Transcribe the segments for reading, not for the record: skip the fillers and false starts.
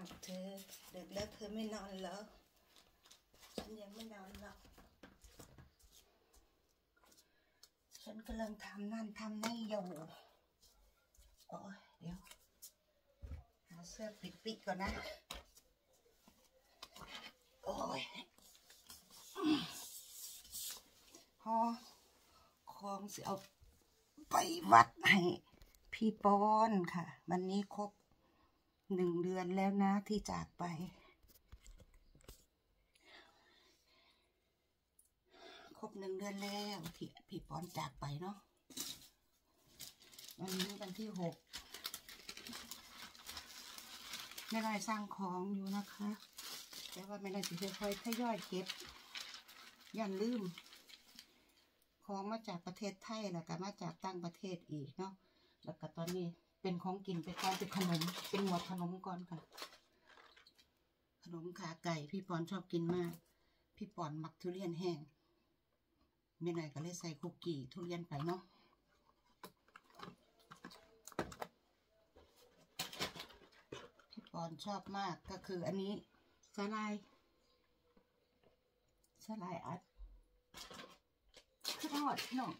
เธอดึกแล้วเธอไม่นอนแล้วฉันยังไม่นอนหรอกฉันกำลังทำนั่นทำนี่อยู่โอ้ยเดี๋ยวหาเสื้อปิดก่อนนะโอ้ยพอของสิเอาไปวัดให้พี่ปอนค่ะวันนี้ครบ1 เดือนแล้วนะที่จากไปครบ1 เดือนแล้วที่พี่ปอนจากไปเนาะวันนี้วันที่6ไม่ได้สร้างของอยู่นะคะแต่ว่าไม่ได้สิค่อยๆทยอยเก็บอย่าลืมของมาจากประเทศไทยแล้วก็มาจากต่างประเทศอีกเนาะแล้วก็ตอนนี้เป็นของกินไปก่อนเป็นขนมเป็นหมวดขนมก่อนค่ะขนมขาไก่พี่ปอนชอบกินมากพี่ปอนมักทุเรียนแห้งไม่ไหนก็เลยใส่คุกกี้ทุเรียนไปเนาะพี่ปอนชอบมากก็คืออันนี้สาลายอัดคือทอดพี่น้อง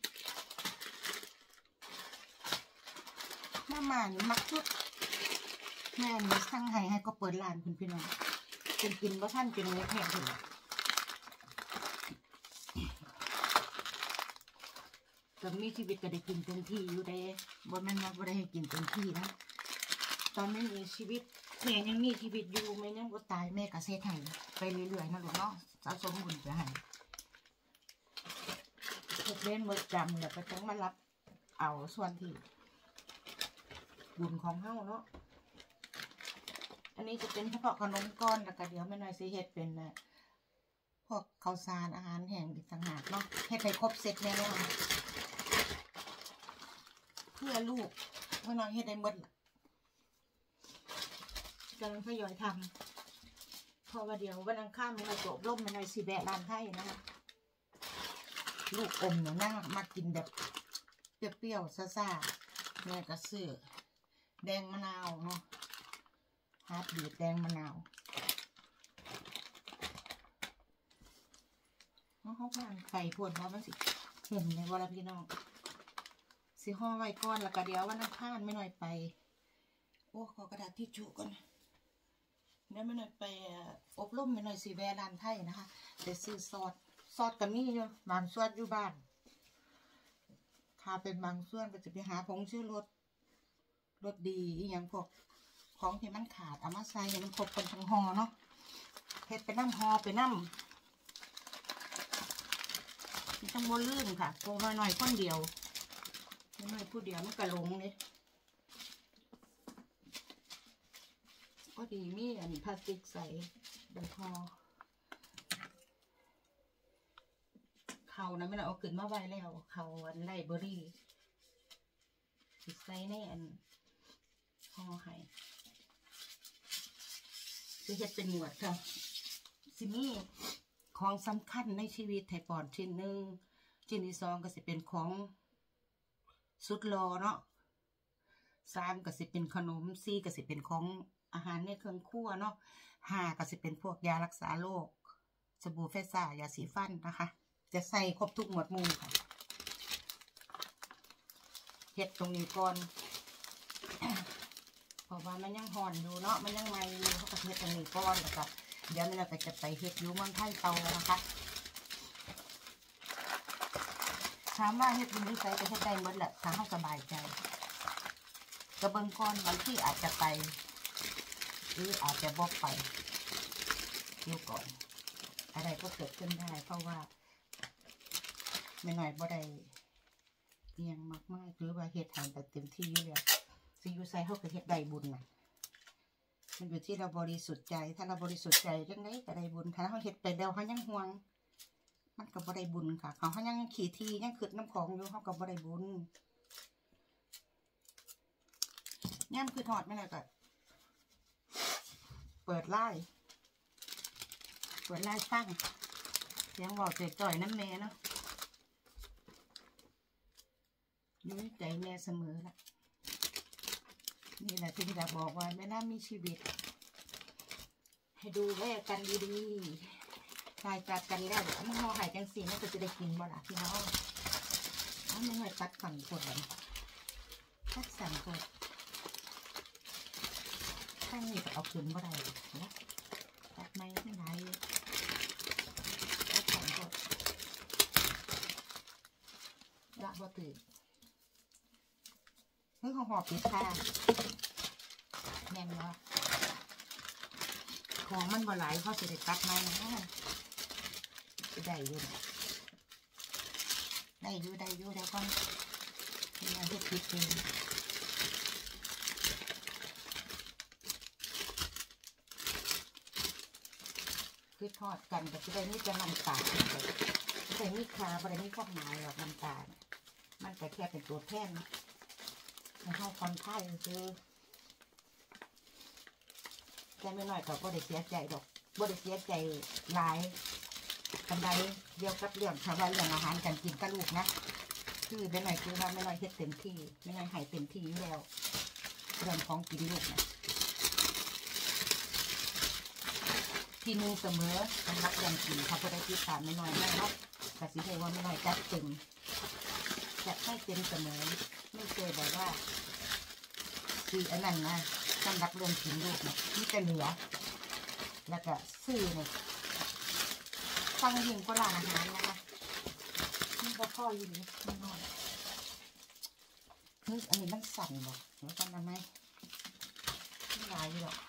มานี่มักชุดแม่นี่สั่งให้ก็เปิดร้านคุณพี่น้องเป็นกินว่าท่านเป็นเนื้อแข็งเลยก็มีชีวิตก็ได้กินเต็มที่อยู่ได้บ่แม่นว่าบ่ได้ให้กินเต็มที่นะตอนไม่มีชีวิตแม่ยังมีชีวิตอยู่แม่ยังบ่ตายแม่ก็เฮ็ดให้ไปเรื่อยๆนะลูกเนาะสะสมบุญไปให้ทุกเล่นหมดจำแล้วก็ต้องมารับเอาส่วนที่บุญของเฮาเนาะอันนี้จะเป็นเฉพาะขนมก้อนแล้วก็เดี๋ยวแม่น้อยสิเฮ็ดเป็นพวกข้าวสารอาหารแห้งอีกต่างหากเนาะเฮ็ดให้ครบเสร็จแน่นอนเพื่อลูกแม่น้อยเฮ็ดได้หมดกำลังทยอยทำเพราะว่าเดี๋ยววันอังคารแม่น้อยจะอบรมแม่น้อยสิแบะร้านไทยนะคะลูกอมเนี่ยน่ามากินแบบเปรี้ยวๆซ่าๆแม่ก็ซื้อแดงมะนาวเนาะฮาร์ดบีทแดงมะนาวเขาผ่านไข่พวนเพราะมันสิเห็นในวันละพี่น้องสิห่อไว้ก้อนแล้วก็เดี๋ยววันอังคารไม่หน่อยไปโอ้ขอกระดาษทิชชู่ก่อนเดี๋ยวไม่หน่อยไปอบรมไม่หน่อยสิแวร้านไทยนะคะไปซื้อซอสกับนี่อยู่บางส่วนอยู่บ้านถ้าเป็นบางส่วนก็จะไปหาผงชูรสดีอย่างพวกของที่มันขาดเอามาใส่ให้มันครบคนทั้งห่อเนาะเฮ็ดไปน้ำห่อไปน้ำมันต้องโมลื่นค่ะตัวน้อยๆคนเดียวน้อยผู้เดียวมันกระลงเลยก็ดีมีอันพลาสติกใส่ใบห่อเขานะไม่ได้เอาขึ้นมาไว้แล้วเขาอันไลเบอรี่ใส่ในอันห่อไข่จะเฮ็ดเป็นหมวดค่ะสิมีของสำคัญในชีวิตไทยปอนชิ้นหนึ่งชิ้นที่2ก็สิเป็นของสุดรอเนาะ3ก็สิเป็นขนม4ก็สิเป็นของอาหารในเครื่องครัวเนาะ5ก็สิเป็นพวกยารักษาโรคสบู่เฟซ่ายาสีฟันนะคะจะใส่ครบทุกหมวดหมู่ค่ะเฮ็ดตรงนี้ก่อนเพราะว่ามันยังห่อนอยู่เนาะมันยังใหม่อยู่เขาก็เฮ็ดตรงนี้ก่อนแล้วก็เดี๋ยวเราก็จะไปเฮ็ดอยู่เมืองไทยเตานะคะถามว่าเฮ็ดอยู่ที่ไสก็เฮ็ดได้หมดแหละถ้าเราสบายใจกระเบื้องก่อนบางที่อาจจะไปหรืออาจจะบอกไปอยู่ก่อนอะไรก็เกิดขึ้นได้เพราะว่าไม่หน่อยบ่ได้เอียงมากๆหรือว่าเฮ็ดทางแบบเต็มที่อยู่แล้วสิอยู่ไสเฮาก็เฮ็ดได้บุญน่ะมันอยู่ที่เราบริสุทธิ์ใจถ้าเราบริสุทธิ์ใจจังได๋ก็ได้บุญถ้าเราเฮ็ดไปแล้วเฮายังห่วงมันก็บ่ได้บุญค่ะเขายังขี้ที่ยังคิดน้ำของอยู่เฮาก็บ่ได้บุญย่ำคือทอดไม่ได้ก็เปิดไล่ฟังเสียงบอกจ่อยๆน้ำแม่เนาะอยู่ในใจแม่เสมอละนี่แหละที่เราบอกว่าแม่น้ามีชีวิตให้ดูแลกันดีๆตายจากกันแล้วเดี๋ยวมันห่อไข่จังสีมันก็จะได้กินบ่ล่ะพี่น้องเอาไม่หน่อยตัดฝั่งกดเลยตัดสั่งกดข้างนี้เอาขึ้นบ่ได้นะตัดไม่ได้ตัดสั่งกดละบ่ตื่นเฮ้ยห่อปิดค่ะแน่นว่าของมันบ่หลายเขาจะได้ตัดไหมนะได้อยู่ได้อยู่แล้วก็มีอะไรที่คิดเองคือทอดกันแต่ที่ได้นี่จะน้ำตาลแต่นี่คาอะไรนี่ก็หมายหรอกน้ำตาลมันแต่แค่เป็นตัวแทนในห้องคอนไข้คือแค่ไม่น้อยก็บ่ได้เสียใจดอกบ่ได้เสียใจหลายกันใดเดียวกับเรื่องชาวบ้านเรื่องอาหารการกินกับลูกนะคือไม่น้อยคือว่าไม่น้อยเฮ็ดเต็มที่ไม่น้อยให้เต็มที่อยู่แล้วเรื่องของกินลูกนะที่นึงเสมอสำหรับเรื่องกินเขาก็ได้ที่ตามไม่น้อยแม่เนาะแต่สิเทว่าไม่น้อยจัดเต็มจะให้เต็มเสมอไม่เคยบอกว่าคืออันนั้นนะสำหรับเรื่องกินลูกนะนี่จะเหลือแล้วก็ซื้อเนี่ยฟังยิงก็ร้านอาหารนะคะนี่ก็พ่ออยู่นี่ไม่น้อยนี่อันนี้มันสั่นบ่เดี๋ยวกันทำไมไม่ลายหรอก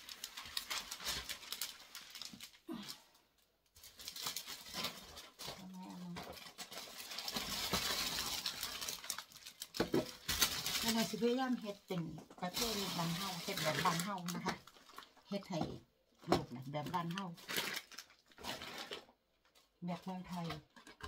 เราจะพยายามเฮ็ดเป็นประเภทบ้านเฮาเฮ็ดแบบบ้านเฮานะคะเฮ็ดให้ลูกนะแบบบ้านเฮาแบบเมืองไทย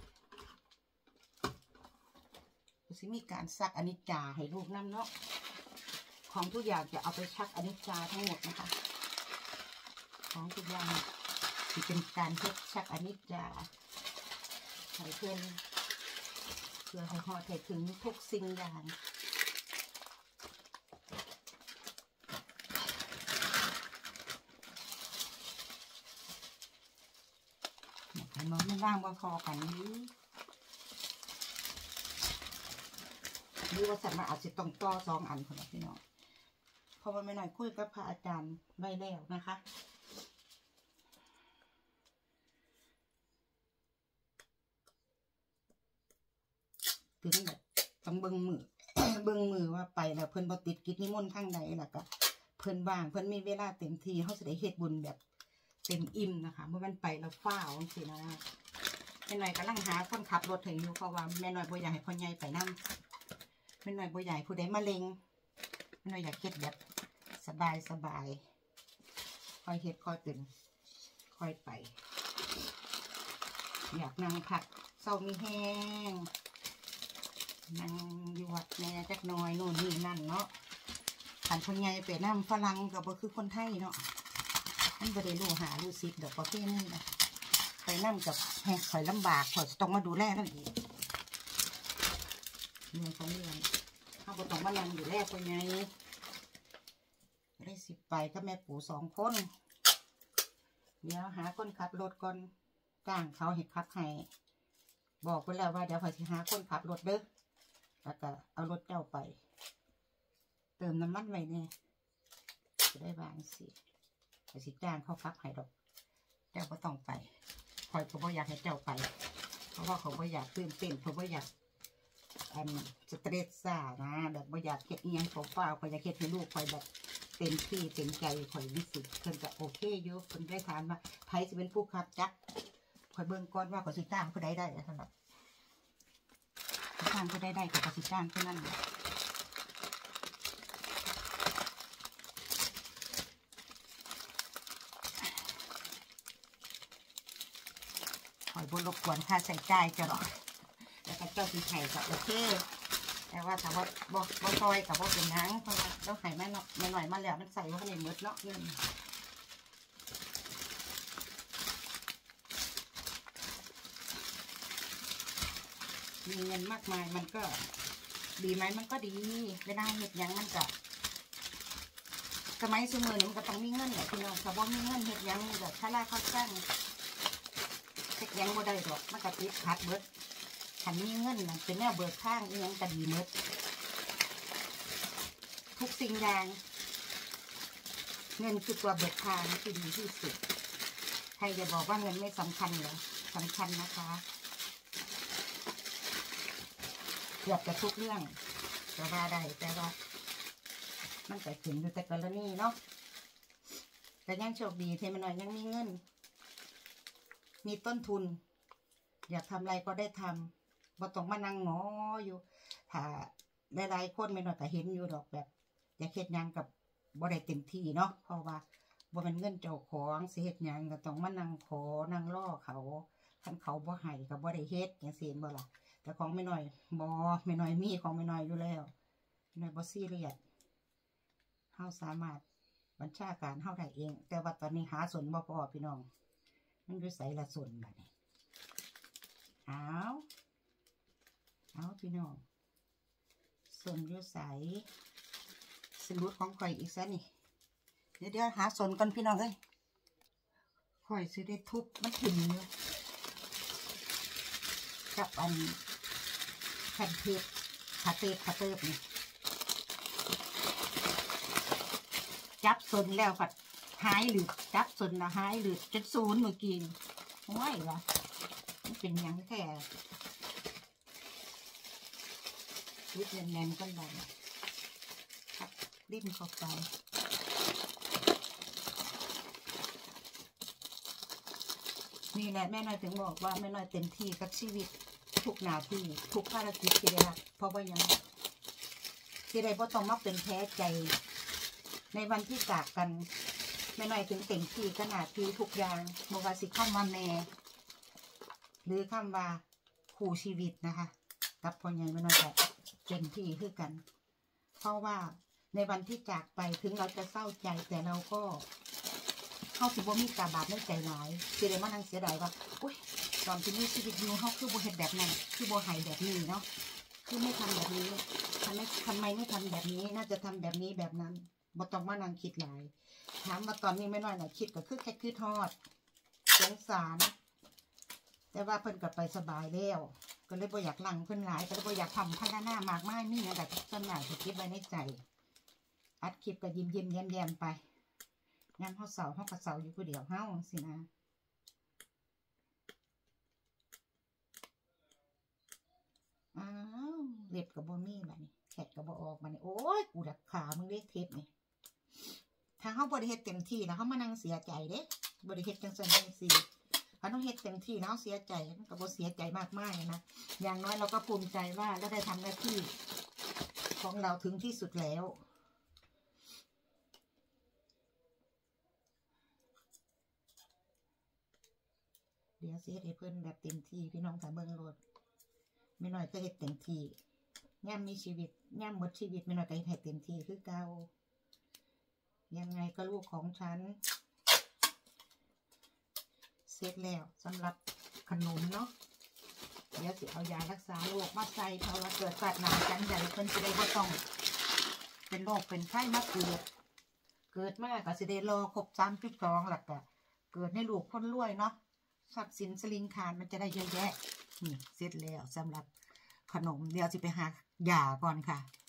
จะมีการซักอนิจจาให้ลูกน้ำเนาะของทุกอย่างจะเอาไปชักอนิจจาทั้งหมดนะคะของทุกอย่างที่เป็นการเฮ็ดชักอนิจจาให้เพื่อนเพื่อให้ห่อให้ถึงทุกสิ่งอย่างมันไม่ว่างว่าพอกันนี้หรือว่าสัตว์มาอาจจะต้องต่อ2 อันคนละพี่น้องเพราะว่าไม่หน่อยคุยกับพระอาจารย์ใบแล้วนะคะถึงแบบต้องเบิ่งมือ เบิ่งมือว่าไปแล้วเพิ่นบ่ติดกิจนิมนต์ทางใดล่ะก็เพิ่นว่างเพิ่นมีเวลาเต็มที่เขาจะได้เฮ็ดบุญแบบเต็มอิ่มนะคะเมื่อมันไปแล้วฟ้าวจังซี่นะแม่หน่อยกำลังหาคนขับรถถึงอยู่เพราะว่าแม่หน่อยบ่อยากให้พ่อใหญ่ไปนำแม่หน่อยบ่อยากให้ผู้ใดมาเล็งแม่หน่อยอยากเฮ็ดแบบสบายคอยเฮ็ดคอยตื่นคอยไปอยากนั่งพักเศร้ามีแห้งนั่งอยู่วัดแม่จักน้อยโน่นนี่นั่นเนาะขันคนใหญ่ไปนั่งฝรั่งก็บ่คือคนไทยเนาะมันบ่ได้รู้หารู้สิบดอกประเภทนี้นะไปนั่งกับแหกข่อยลำบากข่อยต้องมาดูแลนั่นอีกเรื่องของเรื่องเขาบ่ต้องมานั่งอยู่แลคนใหญ่ได้10 ไปก็แม่ปู่2 คนเดี๋ยวหาคนขับรถก่อนจ้างเขาให้ขับให้บอกไปแล้วว่าเดี๋ยวข่อยสิหาคนขับรถเด้อแล้วก็เอารถเจ้าไปเติมน้ำมันไว้เนี่ยจะได้บางสิข่อยสิจ้างเขาขับให้ดอกเจ้าก็ต้องไปข่อยก็บ่อยากให้เจ้าไปเพราะว่าเขาบ่อยากตื่นเต้นเขาบ่อยากสเตรสซ่านะแบบบ่อยากเฮ็ดอีหยังเขาฟ้าข่อยอยากเฮ็ดให้ลูกข่อยแบบเต็มที่เต็มใจข่อยวิสุทธิ์เพิ่นก็โอเคอยู่เพิ่นได้ถามว่าไผสิเป็นผู้ขับจักข่อยเบิ่งก่อนว่าข่อยสิจ้างผู้ใดได้สำหรับจ้างผู้ใดได้ข่อยก็สิจ้างผู้นั้นข่อยบ่รบกวนค่าใช้จ่ายจ้ะหรอกแล้วก็เจ้าสิให้ก็โอเคแต่ว่าถ้าว่าบ่ซอยกับบ่เป็นหยังเพราะว่าเราให้แม่หน่อยมาแล้วมันใส่ว่าในมืดเนาะมีเงินมากมายมันก็ดีไหมมันก็ดีเวลาเห็ดยังมันก็สมัยสมัยนี้มันก็ต้องมีเงินแหละพี่น้องถ้าบ่มีเงินเฮ็ดยังแบบถ้าราเขาจ้างเฮ็ดยังบ่ได้ดอกมันก็ติดขัดเบิดคันมีเงินน่ะเป็นแนวเบิกทางอีหยังก็ดีหมดทุกสิ่งอย่างเงินคือตัวเบิกทางที่ดีที่สุดใครจะบอกว่าเงินไม่สำคัญเหรอสำคัญนะคะเกือบจะทุกเรื่องแต่ว่าได้แต่ว่ามันก็ถึงอยู่แต่กรณีเนาะแต่ยังโชคดีที่มันหน่อยยังมีเงินมีต้นทุนอยากทำอะไรก็ได้ทำบ่ต้องมานั่งงออยู่ถ้าหลายๆคนไม่หน่อยก็เห็นอยู่ดอกแบบอยากเฮ็ดหยังกับบ่ได้เต็มที่เนาะเพราะว่าบ่เป็นเงินเจ้าของสิเฮ็ดหยังก็ต้องมานั่งขอนั่งรอเขาคันเขาบ่ให้ก็บ่ได้เฮ็ดจังซี่บ่ล่ะแต่ของไม่หน่อยบ่ไม่หน่อยมีของไม่หน่อยอยู่แล้วไม่หน่อยบ่ซีเรียสเฮาสามารถบัญชาการเฮาได้เองแต่ว่าตอนนี้หาส่วนบ่พอพี่น้องมันอยู่ไสละส่วนบัดนี้เอาพี่น้องส่วนอยู่ไสสรุปของข่อยอีกซะนี่เดี๋ยวหาส่วนก่อนพี่น้องเอ้ยข่อยสิได้ทุบมันถิ่มอยู่กับอันแผ่นเทปขาเติบนี่จับส่วนแล้วผัดหายหรือจับส่วนละหายหรือจนศูนย์เมื่อกี้ไม่หรอมันเป็นยังแค่ยึดแน่นๆกันเลยครับดิ้นเข้าไปนี่แหละแม่น้อยถึงบอกว่าแม่น้อยเต็มที่กับชีวิตทุกนาทีทุกภารกิจที่ได้รับเพราะว่ายังที่ได้เพราะต้องมาเป็นแพ้ใจในวันที่จากกันแม่น้อยถึงเต็มที่ขนาดที่ทุกอย่างโมวาสิข้ามว่าแม่หรือข้ามว่าคู่ชีวิตนะคะกับพ่อใหญ่แม่น้อยก็เต็มที่คือกันเพราะว่าในวันที่จากไปถึงเราจะเศร้าใจแต่เราก็เขาถือว่ามีตาบาปไม่ใจร้ายคือเลยมานั่งเสียดายว่าอุ้ยตอนที่มีชีวิตอยู่เขาคือโบเห็นแบบนั้นคือโบหายแบบนี้เนาะคือไม่ทำแบบนี้ทำไมไม่ทำแบบนี้น่าจะทำแบบนี้แบบนั้นบ่ต้องมานั่งคิดหลายถามมาตอนนี้ไม่น้อยหน่อยคิดก็คือแค่คือทอดสงสารแต่ว่าเพิ่นก็ไปสบายแล้วก็เลยบ่อยากลังเพิ่นหลายก็เลยบ่อยากทำพัฒนามากมายนี่นะแต่ส่วนใหญ่จะคิดไว้ในใจอัดคลิปก็ยิ้มแย้มไปงานเขาเสาก็เสาอยู่ผู้เดียวเฮาสินะอ้าวเล็บกับบ่มีบัดนี้แขกกับบ่ออกบัดนี้โอ้ยกูดักขามึงเล็กเทปนี่ถ้าเขาบริเฮ็ดเต็มที่แล้วเขามานั่งเสียใจเด้บริเฮ็ดจังสันจังสี่เขาต้องเฮ็ดเต็มที่แล้วเสียใจมันก็บ่เสียใจมากนะอย่างน้อยเราก็ภูมิใจว่าเราได้ทำหน้าที่ของเราถึงที่สุดแล้วเดี๋ยวสิเฮ็ดให้เพิ่นแบบเต็มที่พี่น้องถ้าเบิ่งโลดไม่น้อยก็เฮ็ดเต็มที่ย่ำมีชีวิตย่ำหมดชีวิตไม่น้อยก็เฮ็ดเต็มที่คือเก่ายังไงก็ลูกของฉันเสร็จแล้วสำหรับขนมเนาะเดี๋ยวสิเอายารักษาโรคมาใส่เพราะว่าเกิดสัตว์หนากันใหญ่เพิ่นจะได้บ่ต้องเป็นโรคเป็นไข้มาเกิดมากก็สิได้รอครบ32หลักก็เกิดในลูกคนรวยเนาะทรัพย์สินสลิงคารมันจะได้เยอะแยะนี่เสร็จแล้วสำหรับขนมเดี๋ยวสิไปหายาก่อนค่ะ